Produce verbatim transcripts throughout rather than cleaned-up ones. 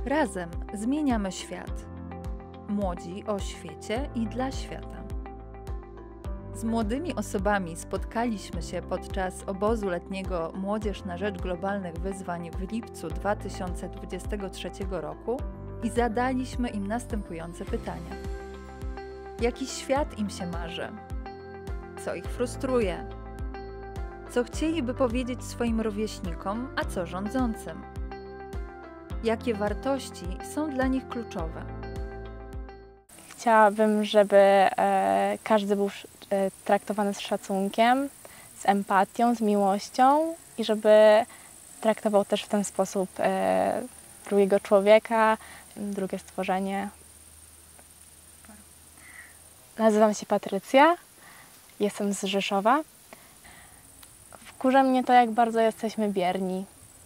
Razem zmieniamy świat. Młodzi o świecie i dla świata. Z młodymi osobami spotkaliśmy się podczas obozu letniego Młodzież na rzecz globalnych wyzwań w lipcu dwa tysiące dwudziestego trzeciego roku i zadaliśmy im następujące pytania. Jaki świat im się marzy? Co ich frustruje? Co chcieliby powiedzieć swoim rówieśnikom, a co rządzącym? Jakie wartości są dla nich kluczowe? Chciałabym, żeby e, każdy był e, traktowany z szacunkiem, z empatią, z miłością i żeby traktował też w ten sposób e, drugiego człowieka, drugie stworzenie. Nazywam się Patrycja, jestem z Rzeszowa. Wkurza mnie to, jak bardzo jesteśmy bierni.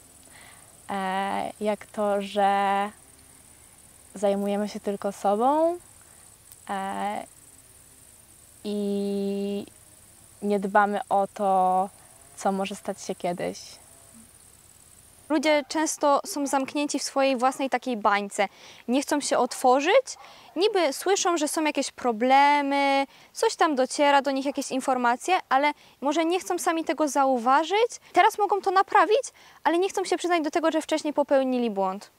E, jak to, że zajmujemy się tylko sobą e, i nie dbamy o to, co może stać się kiedyś. Ludzie często są zamknięci w swojej własnej takiej bańce. Nie chcą się otworzyć, niby słyszą, że są jakieś problemy, coś tam dociera do nich, jakieś informacje, ale może nie chcą sami tego zauważyć. Teraz mogą to naprawić, ale nie chcą się przyznać do tego, że wcześniej popełnili błąd.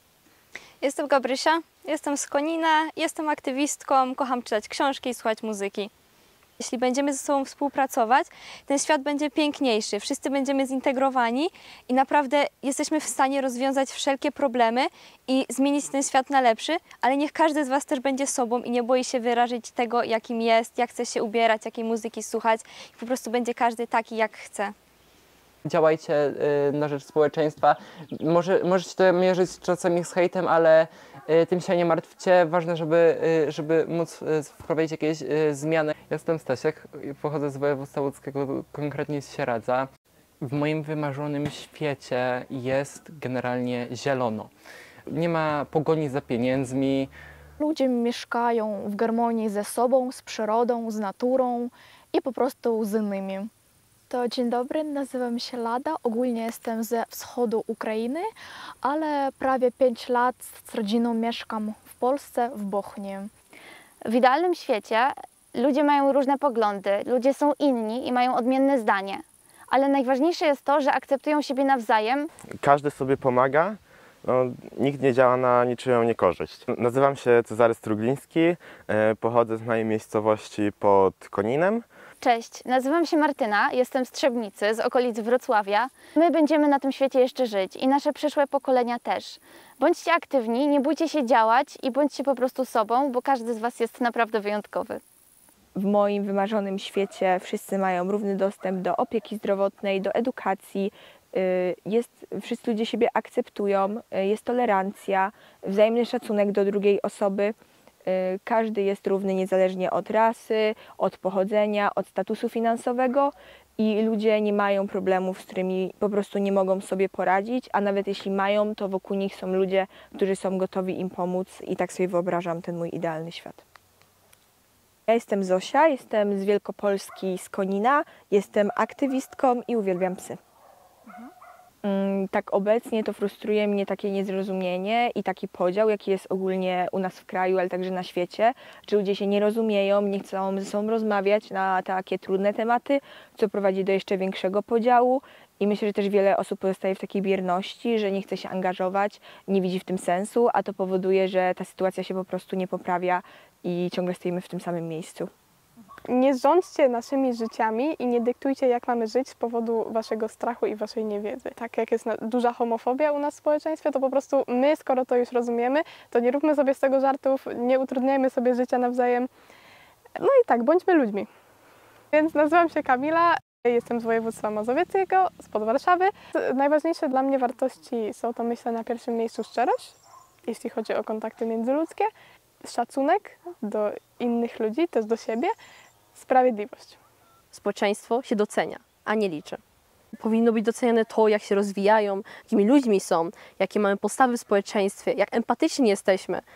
Jestem Gabrysia, jestem z Konina, jestem aktywistką, kocham czytać książki i słuchać muzyki. Jeśli będziemy ze sobą współpracować, ten świat będzie piękniejszy, wszyscy będziemy zintegrowani i naprawdę jesteśmy w stanie rozwiązać wszelkie problemy i zmienić ten świat na lepszy, ale niech każdy z Was też będzie sobą i nie boi się wyrazić tego, jakim jest, jak chce się ubierać, jakiej muzyki słuchać i po prostu będzie każdy taki, jak chce. Działajcie na rzecz społeczeństwa. Może, możecie to mierzyć czasami z hejtem, ale tym się nie martwcie. Ważne, żeby, żeby móc wprowadzić jakieś zmiany. Jestem Stasiek, pochodzę z województwa łódzkiego, konkretnie z Sieradza. W moim wymarzonym świecie jest generalnie zielono. Nie ma pogoni za pieniędzmi. Ludzie mieszkają w harmonii ze sobą, z przyrodą, z naturą i po prostu z innymi. To dzień dobry, nazywam się Lada, ogólnie jestem ze wschodu Ukrainy, ale prawie pięć lat z rodziną mieszkam w Polsce, w Bochni. W idealnym świecie ludzie mają różne poglądy, ludzie są inni i mają odmienne zdanie, ale najważniejsze jest to, że akceptują siebie nawzajem. Każdy sobie pomaga, no, nikt nie działa na niczyją niekorzyść. Nazywam się Cezary Strugliński, pochodzę z mojej miejscowości pod Koninem. Cześć, nazywam się Martyna, jestem z Trzebnicy, z okolic Wrocławia. My będziemy na tym świecie jeszcze żyć i nasze przyszłe pokolenia też. Bądźcie aktywni, nie bójcie się działać i bądźcie po prostu sobą, bo każdy z Was jest naprawdę wyjątkowy. W moim wymarzonym świecie wszyscy mają równy dostęp do opieki zdrowotnej, do edukacji. Jest, wszyscy ludzie siebie akceptują, jest tolerancja, wzajemny szacunek do drugiej osoby. Każdy jest równy niezależnie od rasy, od pochodzenia, od statusu finansowego i ludzie nie mają problemów, z którymi po prostu nie mogą sobie poradzić, a nawet jeśli mają, to wokół nich są ludzie, którzy są gotowi im pomóc i tak sobie wyobrażam ten mój idealny świat. Ja jestem Zosia, jestem z Wielkopolski, z Konina, jestem aktywistką i uwielbiam psy. Mhm. Tak obecnie to frustruje mnie takie niezrozumienie i taki podział, jaki jest ogólnie u nas w kraju, ale także na świecie, że ludzie się nie rozumieją, nie chcą ze sobą rozmawiać na takie trudne tematy, co prowadzi do jeszcze większego podziału i myślę, że też wiele osób pozostaje w takiej bierności, że nie chce się angażować, nie widzi w tym sensu, a to powoduje, że ta sytuacja się po prostu nie poprawia i ciągle stoimy w tym samym miejscu. Nie rządźcie naszymi życiami i nie dyktujcie, jak mamy żyć z powodu waszego strachu i waszej niewiedzy. Tak jak jest duża homofobia u nas w społeczeństwie, to po prostu my, skoro to już rozumiemy, to nie róbmy sobie z tego żartów, nie utrudniajmy sobie życia nawzajem. No i tak, bądźmy ludźmi. Więc nazywam się Kamila, jestem z województwa mazowieckiego, spod Warszawy. Najważniejsze dla mnie wartości są to, myślę, na pierwszym miejscu szczerość, jeśli chodzi o kontakty międzyludzkie, szacunek do innych ludzi, też do siebie, sprawiedliwość. Społeczeństwo się docenia, a nie liczy. Powinno być doceniane to, jak się rozwijają, jakimi ludźmi są, jakie mamy postawy w społeczeństwie, jak empatyczni jesteśmy,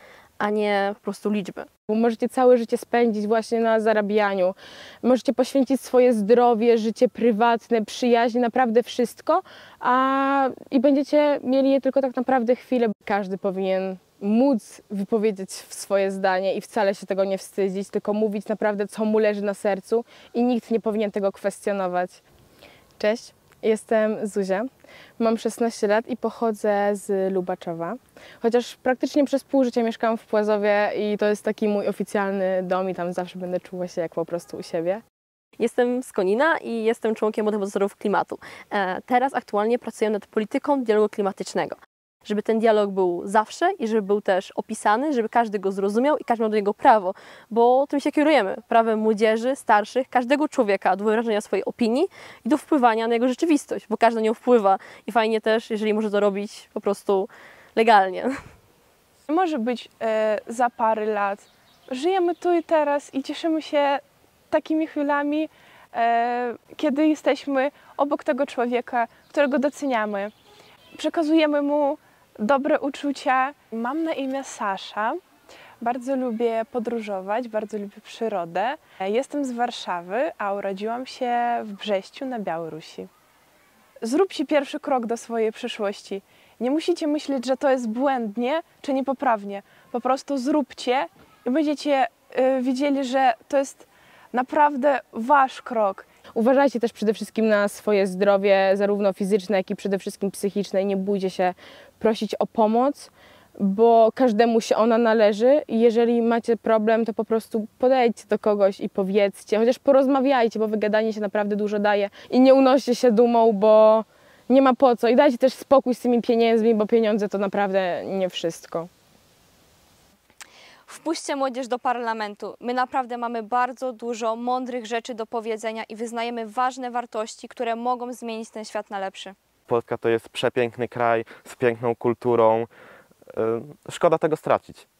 a nie po prostu liczby. Bo możecie całe życie spędzić właśnie na zarabianiu, możecie poświęcić swoje zdrowie, życie prywatne, przyjaźń, naprawdę wszystko, a i będziecie mieli je tylko tak naprawdę chwilę. Każdy powinien móc wypowiedzieć swoje zdanie i wcale się tego nie wstydzić, tylko mówić naprawdę, co mu leży na sercu i nikt nie powinien tego kwestionować. Cześć, jestem Zuzia, mam szesnaście lat i pochodzę z Lubaczowa. Chociaż praktycznie przez pół życia mieszkam w Płazowie i to jest taki mój oficjalny dom i tam zawsze będę czuła się jak po prostu u siebie. Jestem z Konina i jestem członkiem Motywatorów Klimatu. Teraz aktualnie pracuję nad polityką dialogu klimatycznego. Żeby ten dialog był zawsze i żeby był też opisany, żeby każdy go zrozumiał i każdy miał do niego prawo, bo tym się kierujemy. Prawem młodzieży, starszych, każdego człowieka do wyrażenia swojej opinii i do wpływania na jego rzeczywistość, bo każdy na nią wpływa i fajnie też, jeżeli może to robić po prostu legalnie. Może być e, za parę lat. Żyjemy tu i teraz i cieszymy się takimi chwilami, e, kiedy jesteśmy obok tego człowieka, którego doceniamy. Przekazujemy mu dobre uczucia. Mam na imię Sasza. Bardzo lubię podróżować, bardzo lubię przyrodę. Jestem z Warszawy, a urodziłam się w Brześciu na Białorusi. Zróbcie pierwszy krok do swojej przyszłości. Nie musicie myśleć, że to jest błędnie czy niepoprawnie. Po prostu zróbcie i będziecie y, widzieli, że to jest naprawdę wasz krok. Uważajcie też przede wszystkim na swoje zdrowie, zarówno fizyczne, jak i przede wszystkim psychiczne. I nie bójcie się prosić o pomoc, bo każdemu się ona należy. I jeżeli macie problem, to po prostu podejdźcie do kogoś i powiedzcie, chociaż porozmawiajcie, bo wygadanie się naprawdę dużo daje. I nie unoście się dumą, bo nie ma po co. I dajcie też spokój z tymi pieniędzmi, bo pieniądze to naprawdę nie wszystko. Wpuśćcie młodzież do parlamentu. My naprawdę mamy bardzo dużo mądrych rzeczy do powiedzenia i wyznajemy ważne wartości, które mogą zmienić ten świat na lepszy. Polska to jest przepiękny kraj z piękną kulturą. Szkoda tego stracić.